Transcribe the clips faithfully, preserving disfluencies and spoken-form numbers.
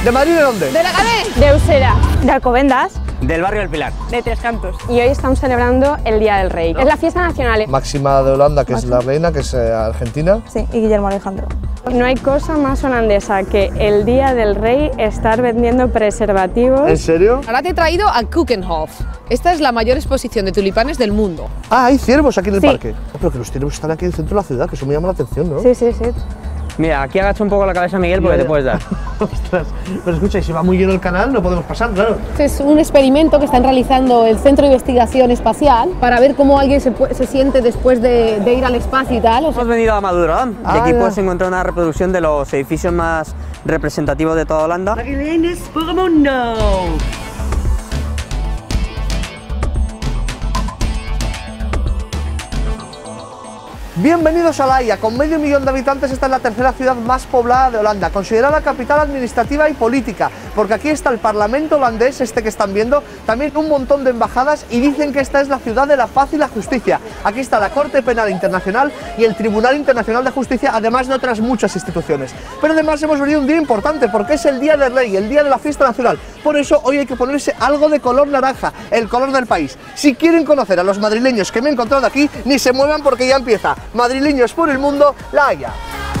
¿De Madrid de dónde? ¡De Leganés! De Usera. De Alcobendas. Del barrio del Pilar. De Tres Cantos. Y hoy estamos celebrando el Día del Rey. ¿No? Es la fiesta nacional. Máxima de Holanda, que Máxima. es la reina, que es eh, argentina. Sí, y Guillermo Alejandro. No hay cosa más holandesa que el Día del Rey estar vendiendo preservativos. ¿En serio? Ahora te he traído a Keukenhof. Esta es la mayor exposición de tulipanes del mundo. Ah, hay ciervos aquí en el sí. parque. Oh, pero que los ciervos están aquí en el centro de la ciudad, que eso me llama la atención, ¿no? Sí, sí, sí. Mira, aquí agacha un poco la cabeza Miguel porque Mira, te puedes dar. Ostras, pero escucha, y si va muy lleno el canal no podemos pasar, claro. Este es un experimento que están realizando el Centro de Investigación Espacial para ver cómo alguien se, se siente después de, de ir al espacio y tal. O sea, Hemos venido a Madurodam Ah, y aquí ya. puedes encontrar una reproducción de los edificios más representativos de toda Holanda. Bienvenidos a La Haya. Con medio millón de habitantes, esta es la tercera ciudad más poblada de Holanda, considerada capital administrativa y política, porque aquí está el Parlamento holandés, este que están viendo, también un montón de embajadas, y dicen que esta es la ciudad de la paz y la justicia. Aquí está la Corte Penal Internacional y el Tribunal Internacional de Justicia, además de otras muchas instituciones. Pero además hemos venido un día importante, porque es el Día del Rey, el día de la fiesta nacional. Por eso hoy hay que ponerse algo de color naranja, el color del país. Si quieren conocer a los madrileños que me he encontrado aquí, ni se muevan porque ya empieza. Madrileños por el mundo, La Haya.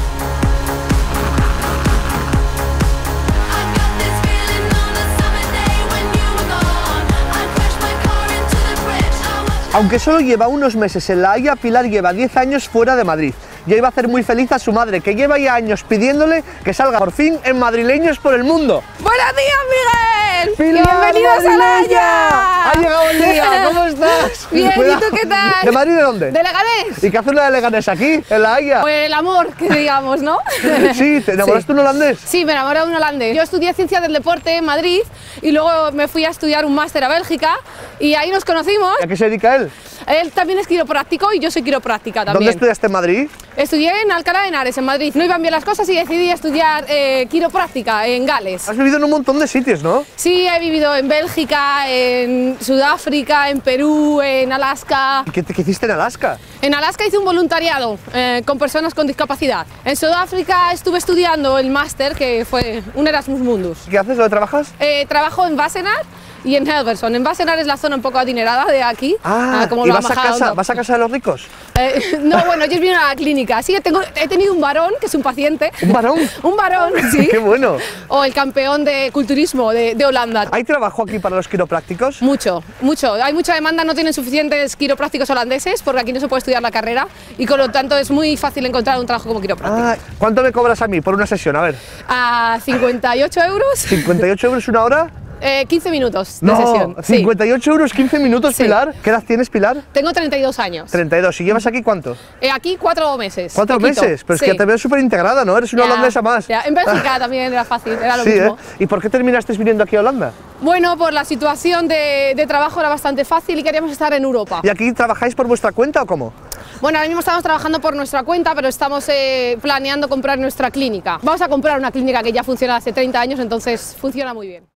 Aunque solo lleva unos meses en La Haya, Pilar lleva diez años fuera de Madrid. Ya iba a hacer muy feliz a su madre, que lleva ya años pidiéndole que salga por fin en Madrileños por el mundo. ¡Buenos días, Miguel! ¡Pilar, ¡Bienvenidos a La ¡Ha Haya! llegado el día! ¿Cómo estás? Bien, Cuidado. ¿y tú qué tal? ¿De Madrid de dónde? ¿De Leganés? ¿Y qué hace una de Leganés aquí, en La Haya? Pues el amor, que digamos, ¿no? Sí, ¿te enamoraste de un holandés? Sí, me enamoré de un holandés. Yo estudié Ciencias del Deporte en Madrid y luego me fui a estudiar un máster a Bélgica y ahí nos conocimos. ¿Y a qué se dedica él? Él también es quiropráctico y yo soy quiropráctica también. ¿Dónde estudiaste en Madrid? Estudié en Alcalá de Henares, en Madrid. No iban bien las cosas y decidí estudiar eh, quiropráctica en Gales. Has vivido en un montón de sitios, ¿no? Sí, he vivido en Bélgica, en Sudáfrica, en Perú, en Alaska. ¿Y qué, qué hiciste en Alaska? En Alaska hice un voluntariado eh, con personas con discapacidad. En Sudáfrica estuve estudiando el máster, que fue un Erasmus Mundus. ¿Qué haces? ¿Dónde trabajas? Eh, trabajo en Wassenaar y en Helversson. En Wassenaar es la zona un poco adinerada de aquí. Ah, como ¿y la vas a, embajada casa, Hondo. vas a casa de los ricos? Eh, no, bueno, ellos vienen a la clínica. Sí, tengo, he tenido un varón, que es un paciente. ¿Un varón? Un varón, sí. ¡Qué bueno! O el campeón de culturismo de, de Holanda. ¿Hay trabajo aquí para los quiroprácticos? Mucho, mucho. Hay mucha demanda, no tienen suficientes quiroprácticos holandeses porque aquí no se puede estudiar la carrera y con lo tanto es muy fácil encontrar un trabajo como quiropráctico. Ah, ¿cuánto me cobras a mí por una sesión? A ver. A cincuenta y ocho euros, ¿cincuenta y ocho euros una hora? eh, quince minutos de No, sesión. Sí. cincuenta y ocho euros, quince minutos, Sí. Pilar. ¿Qué edad tienes, Pilar? Tengo treinta y dos años. treinta y dos. ¿Y llevas aquí cuánto? Eh, aquí cuatro meses. ¿Cuatro poquito. meses? Pero es Sí. que te veo súper integrada, ¿no? Eres una Ya, holandesa más. ya. En Bélgica también era fácil, era lo Sí, mismo. ¿eh? ¿Y por qué terminaste viniendo aquí a Holanda? Bueno, por la situación de, de trabajo era bastante fácil y queríamos estar en Europa. ¿Y aquí trabajáis por vuestra cuenta o cómo? Bueno, ahora mismo estamos trabajando por nuestra cuenta, pero estamos eh, planeando comprar nuestra clínica. Vamos a comprar una clínica que ya funciona hace treinta años, entonces funciona muy bien.